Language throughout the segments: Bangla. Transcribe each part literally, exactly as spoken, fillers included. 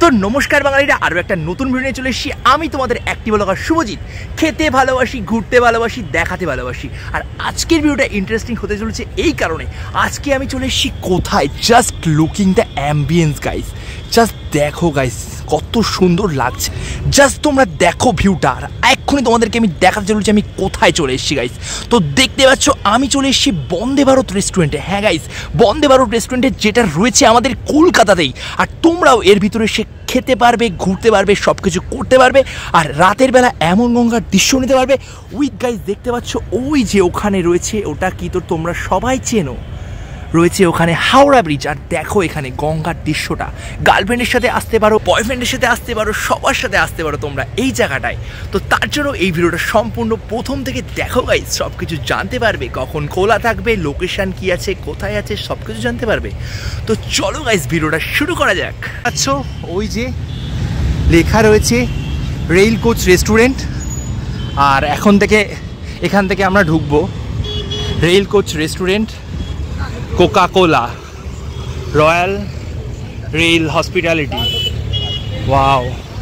নমস্কার বাঙালিরা, আরও একটা নতুন ভিডিও নিয়ে চলে এসেছি। আমি তোমাদের অ্যাক্টিভ ব্লগার শুভজিৎ। খেতে ভালোবাসি, ঘুরতে ভালোবাসি, দেখাতে ভালোবাসি। আর আজকের ভিডিওটা ইন্টারেস্টিং হতে চলেছে এই কারণে, আজকে আমি চলে এসেছি কোথায়, just looking the ambience guys. Just দেখো গাইস কত সুন্দর লাগছে, জাস্ট তোমরা দেখো ভিউটা। আর এক্ষুনি তোমাদেরকে আমি দেখাতে চলেছি আমি কোথায় চলে এসেছি গাইস। তো দেখতে পাচ্ছ আমি চলে এসেছি বন্দে ভারত রেস্টুরেন্টে। হ্যাঁ গাইস, বন্দে ভারত রেস্টুরেন্টে, যেটা রয়েছে আমাদের কলকাতাতেই। আর তোমরাও এর ভিতরে সে খেতে পারবে, ঘুরতে পারবে, সব কিছু করতে পারবে। আর রাতের বেলা এমন গঙ্গার দৃশ্য নিতে পারবে উইথ গাইস। দেখতে পাচ্ছ ওই যে ওখানে রয়েছে, ওটা কি তো তোমরা সবাই চেনো, রয়েছে ওখানে হাওড়া ব্রিজ। আর দেখো এখানে গঙ্গার দৃশ্যটা। গার্লফ্রেন্ডের সাথে আসতে পারো, বয়ফ্রেন্ডের সাথে আসতে পারো, সবার সাথে আসতে পারো তোমরা এই জায়গাটায়। তো তার জন্য এই ভিডিওটা সম্পূর্ণ প্রথম থেকে দেখো গাইস, সব কিছু জানতে পারবে। কখন খোলা থাকবে, লোকেশান কি আছে, কোথায় আছে, সব কিছু জানতে পারবে। তো চলো গাইস ভিডিওটা শুরু করা যাক। আচ্ছা, ওই যে লেখা রয়েছে রেল কোচ রেস্টুরেন্ট। আর এখন থেকে এখান থেকে আমরা ঢুকবো rail coach restaurant, Coca Cola, royal rail hospitality. Wow,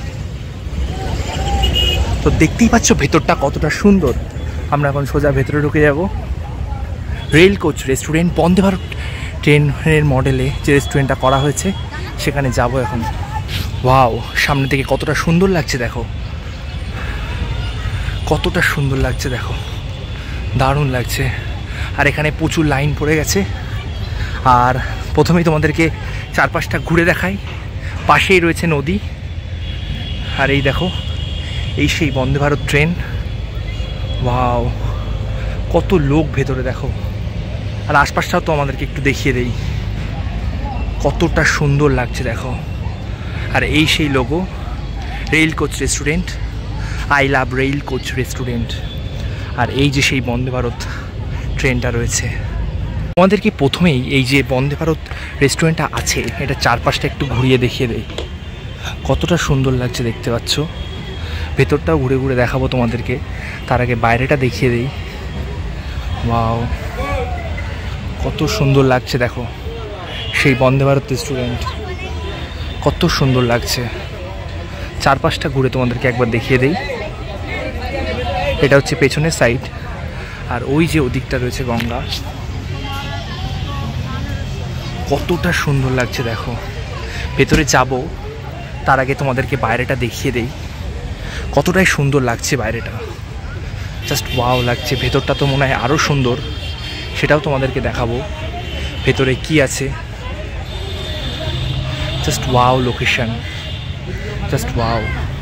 তো দেখতেই পাচ্ছ ভেতরটা কতটা সুন্দর। আমরা এখন সোজা ভেতরে ঢুকে যাব। Rail coach restaurant, Vande Bharat ট্রেনের মডেলে যে রেস্টুরেন্টটা করা হয়েছে সেখানে যাব এখন। ওয়াও, সামনে থেকে কতটা সুন্দর লাগছে দেখো, কতটা সুন্দর লাগছে দেখো, দারুণ লাগছে। আর এখানে প্রচুর লাইন পড়ে গেছে। আর প্রথমেই তোমাদেরকে চারপাশটা ঘুরে দেখাই। পাশেই রয়েছে নদী। আর এই দেখো, এই সেই বন্দে ভারত ট্রেন। ওয়াও, কত লোক ভেতরে দেখো। আর আশপাশটাও তো আমাদেরকে একটু দেখিয়ে দেই, কতটা সুন্দর লাগছে দেখো। আর এই সেই logo, rail coach restaurant, I love rail coach restaurant. আর এই যে সেই বন্দে ভারত ট্রেনটা রয়েছে। আমাদেরকে প্রথমেই এই যে বন্দে ভারত রেস্টুরেন্টটা আছে, এটা চারপাশটা একটু ঘুরিয়ে দেখিয়ে দেয়, কতটা সুন্দর লাগছে দেখতে পাচ্ছ। ভেতরটাও ঘুরে ঘুরে দেখাবো তোমাদেরকে, তার আগে বাইরেটা দেখিয়ে দেই। ওয়াও, কত সুন্দর লাগছে দেখো সেই বন্দে ভারত রেস্টুরেন্ট, কত সুন্দর লাগছে। চারপাশটা ঘুরে তোমাদেরকে একবার দেখিয়ে দেই। এটা হচ্ছে পেছনের সাইড। আর ওই যে ওদিকটা রয়েছে গঙ্গা, কতটা সুন্দর লাগছে দেখো। ভেতরে যাব তার আগে তোমাদেরকে বাইরেটা দেখিয়ে দেই, কতটাই সুন্দর লাগছে বাইরেটা। জাস্ট ওয়াও লাগছে। ভেতরটা তো মনে হয় আরও সুন্দর, সেটাও তোমাদেরকে দেখাবো ভেতরে কি আছে। Just wow location, just wow.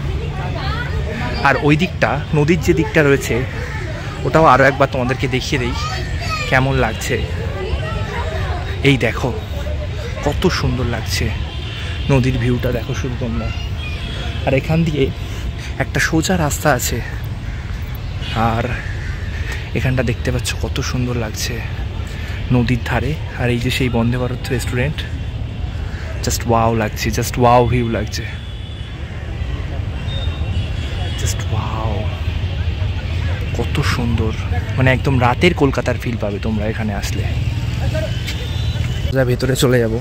আর ওই দিকটা, নদীর যে দিকটা রয়েছে, ওটাও আরও একবার তোমাদেরকে দেখিয়ে দেই কেমন লাগছে। এই দেখো কত সুন্দর লাগছে নদীর ভিউটা, দেখো শুধু তোমরা। আর এখান দিয়ে একটা সোজা রাস্তা আছে। আর এখানটা দেখতে পাচ্ছ কত সুন্দর লাগছে নদীর ধারে। আর এই যে সেই Vande Bharat restaurant, just wow লাগছে, জাস্ট ওয়াও ভিউ লাগছে, জাস্ট ওয়াও, কত সুন্দর। মানে একদম রাতের কলকাতার ফিল পাবে তোমরা এখানে আসলে। ভেতরে চলে যাব।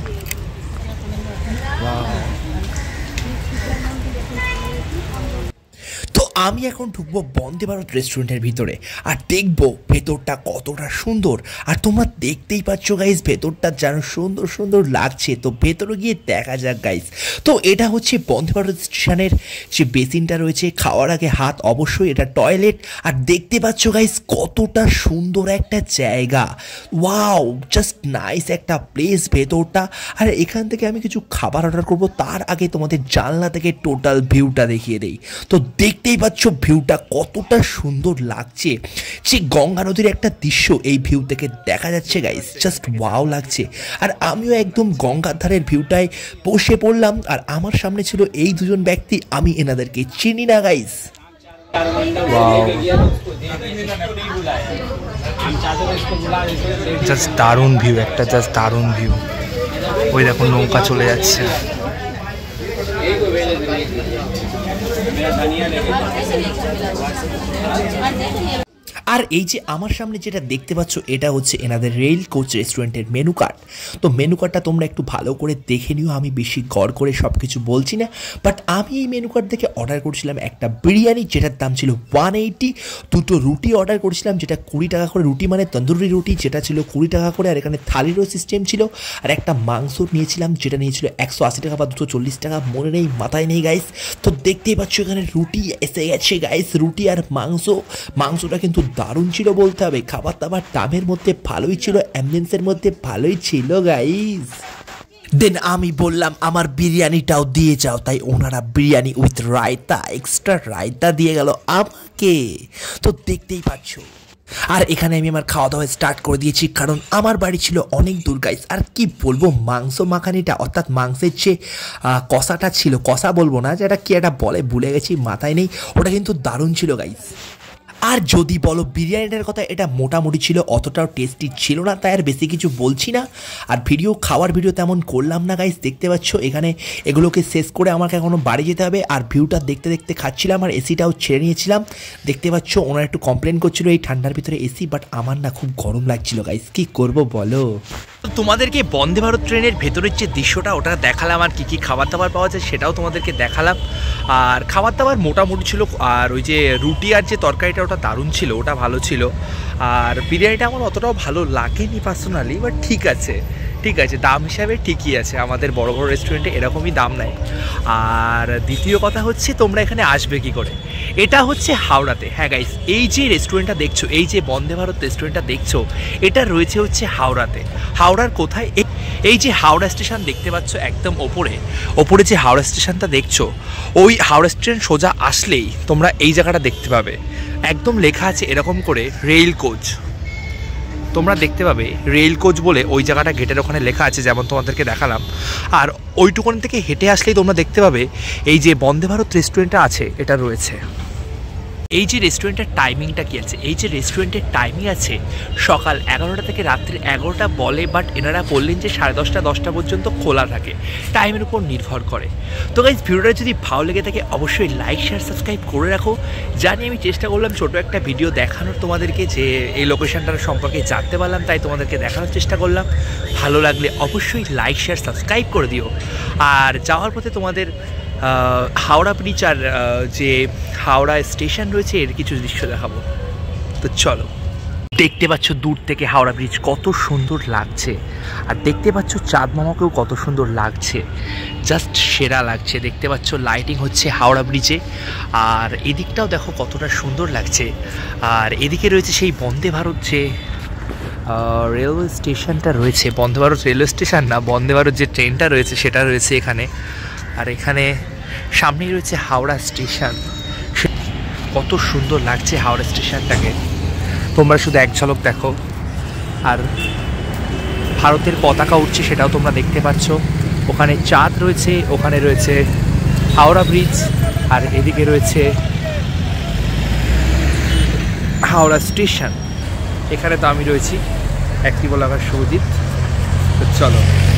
আমি এখন ঢুকবো বন্দে ভারত রেস্টুরেন্টের ভিতরে আর দেখবো ভেতরটা কতটা সুন্দর। আর তোমরা দেখতেই পাচ্ছ গাইস, ভেতরটা যেন সুন্দর সুন্দর লাগছে। তো ভেতরে গিয়ে দেখা যাক গাইস। তো এটা হচ্ছে বন্দে ভারত স্টেশনের যে বেসিনটা রয়েছে, খাওয়ার আগে হাত অবশ্যই, এটা টয়লেট। আর দেখতে পাচ্ছ গাইস কতটা সুন্দর একটা জায়গা। ওয়াও, জাস্ট নাইস একটা প্লেস ভেতরটা। আর এখান থেকে আমি কিছু খাবার অর্ডার করবো, তার আগে তোমাদের জানলা থেকে টোটাল ভিউটা দেখিয়ে দেই। তো দেখতেই পাচ্ছ ভিউটা কতটা সুন্দর লাগছে, যে গঙ্গা নদীর একটা দৃশ্য এই ভিউ থেকে দেখা যাচ্ছে গাইস, জাস্ট ওয়াও লাগছে। আর আমিও একদম গঙ্গার ধারের ভিউটায় বসে পড়লাম। আর আমার সামনে ছিল এই দুজন ব্যক্তি, আমি এনাদেরকে চিনি না গাইস। জাস্ট দারুণ ভিউ একটা, জাস্ট দারুণ ভিউ। ওই দেখো নৌকা চলে যাচ্ছে। আর এই যে আমার সামনে যেটা দেখতে পাচ্ছ এটা হচ্ছে এনাদের রেল কোচ রেস্টুরেন্টের মেনু কার্ড। তো মেনু কার্ডটা তোমরা একটু ভালো করে দেখে নিও, আমি বেশি গড় করে সব কিছু বলছি না, বাট আমি এই মেনু কার্ড দেখে অর্ডার করেছিলাম একটা বিরিয়ানি যেটার দাম ছিল ওয়ান এইটি, দুটো রুটি অর্ডার করেছিলাম যেটা কুড়ি টাকা করে, রুটি মানে তন্দুরি রুটি যেটা ছিল কুড়ি টাকা করে, আর এখানে থালিরও সিস্টেম ছিল, আর একটা মাংস নিয়েছিলাম যেটা নিয়েছিল একশো আশি টাকা বা দুশো চল্লিশ টাকা, মনে নেই মাথায় নেই গাইস। তো দেখতেই পাচ্ছ এখানে রুটি এসে গেছে গাইস, রুটি আর মাংস। মাংসটা কিন্তু দারুণ ছিল বলতে হবে, খাবার দাবার দামের মধ্যে ভালোই ছিল, অ্যাম্বিয়েন্সের মধ্যে ভালোই ছিল গাইস। দেন আমি বললাম আমার বিরিয়ানিটাও দিয়ে যাও, তাই ওনারা বিরিয়ানি উইথ রায়তা, এক্সট্রা রায়তা দিয়ে গেল আমাকে। তো দেখতেই পাচ্ছ, আর এখানে আমি আমার খাওয়া দাওয়া স্টার্ট করে দিয়েছি, কারণ আমার বাড়ি ছিল অনেক দূর গাইস। আর কি বলবো, মাংস মাখানিটা অর্থাৎ মাংসের যে কষাটা ছিল, কষা বলবো না, যেটা কি একটা বলে ভুলে গেছি, মাথায় নেই, ওটা কিন্তু দারুণ ছিল গাইস। আর যদি বলো বিরিয়ানিটার কথা, এটা মোটামুটি ছিল, অতটাও টেস্টি ছিল না, তাই আর বেশি কিছু বলছি না। আর ভিডিও খাওয়ার ভিডিও তেমন করলাম না গাইস, দেখতে পাচ্ছ এখানে এগুলোকে শেষ করে আমাকে এখনও বাড়ি যেতে হবে। আর ভিউটা দেখতে দেখতে খাচ্ছিলাম, আর এসিটাও ছেড়ে নিয়েছিলাম। দেখতে পাচ্ছ ওনারা একটু কমপ্লেন করছিল এই ঠান্ডার ভিতরে এসি, বাট আমার না খুব গরম লাগছিল গাইস, কি করব বলো। তোমাদেরকে বন্দে ভারত ট্রেনের ভেতরের যে দৃশ্যটা ওটা দেখালাম, আর কী কী খাবার দাবার পাওয়া যায় সেটাও তোমাদেরকে দেখালাম। আর খাবার দাবার মোটামুটি ছিল, আর ওই যে রুটি আর যে তরকারিটা ওটা দারুণ ছিল, ওটা ভালো ছিল। আর বিরিয়ানিটা আমার অতটাও ভালো লাগেনি পার্সোনালি, বাট ঠিক আছে ঠিক আছে দাম হিসাবে ঠিকই আছে, আমাদের বড় বড় রেস্টুরেন্টে এরকমই দাম নেয়। আর দ্বিতীয় কথা হচ্ছে তোমরা এখানে আসবে কি করে, এটা হচ্ছে হাওড়াতে। হ্যাঁ গাইস, এই যে রেস্টুরেন্টটা দেখছো, এই যে বন্দে ভারত রেস্টুরেন্টটা দেখছো, এটা রয়েছে হচ্ছে হাওড়াতে। হাওড়ার কোথায়? এই যে হাওড়া স্টেশন দেখতে পাচ্ছ একদম ওপরে, ওপরে যে হাওড়া স্টেশনটা দেখছো, ওই হাওড়া স্টেশন সোজা আসলেই তোমরা এই জায়গাটা দেখতে পাবে, একদম লেখা আছে এরকম করে রেল কোচ, তোমরা দেখতে পাবে রেল কোচ বলে ওই জায়গাটা গেটের ওখানে লেখা আছে, যেমন তোমাদেরকে দেখালাম। আর ওইটুকুন থেকে হেঁটে আসলেই তোমরা দেখতে পাবে এই যে বন্দে ভারত রেস্টুরেন্টটা আছে, এটা রয়েছে। এই যে রেস্টুরেন্টের টাইমিংটা কী আছে, এই যে রেস্টুরেন্টের টাইমিং আছে সকাল এগারোটা থেকে রাত্রি এগারোটা বলে, বাট এনারা বললেন যে সাড়ে দশটা দশটা পর্যন্ত খোলা থাকে, টাইমের উপর নির্ভর করে। তো গাইজ ভিডিওটা যদি ভালো লেগে থাকে অবশ্যই লাইক শেয়ার সাবস্ক্রাইব করে রাখো। জানি আমি চেষ্টা করলাম ছোটো একটা ভিডিও দেখানোর তোমাদেরকে, যে এই লোকেশনটার সম্পর্কে জানতে পারলাম তাই তোমাদেরকে দেখানোর চেষ্টা করলাম। ভালো লাগলে অবশ্যই লাইক শেয়ার সাবস্ক্রাইব করে দিও। আর যাওয়ার পথে তোমাদের হাওড়া ব্রিজ আর যে হাওড়া স্টেশন রয়েছে এর কিছু দৃশ্য দেখাবো। তো চলো, দেখতে পাচ্ছ দূর থেকে হাওড়া ব্রিজ কত সুন্দর লাগছে, আর দেখতে পাচ্ছ চাঁদ মামাকেও কত সুন্দর লাগছে, জাস্ট সেরা লাগছে। দেখতে পাচ্ছ লাইটিং হচ্ছে হাওড়া ব্রিজে, আর এদিকটাও দেখো কতটা সুন্দর লাগছে। আর এদিকে রয়েছে সেই বন্দে ভারত যে রেলওয়ে স্টেশনটা রয়েছে, বন্দে ভারত রেলওয়ে স্টেশন না, বন্দে ভারত যে ট্রেনটা রয়েছে সেটা রয়েছে এখানে। আর এখানে সামনেই রয়েছে হাওড়া স্টেশন, কত সুন্দর লাগছে হাওড়া স্টেশনটাকে, তোমরা শুধু এক ঝলক দেখো। আর ভারতের পতাকা উঠছে সেটাও তোমরা দেখতে পাচ্ছ, ওখানে চাঁদ রয়েছে, ওখানে রয়েছে হাওড়া ব্রিজ, আর এদিকে রয়েছে হাওড়া স্টেশন। এখানে তো আমি রয়েছি একটি বলাকার সুজিত। তো চলো।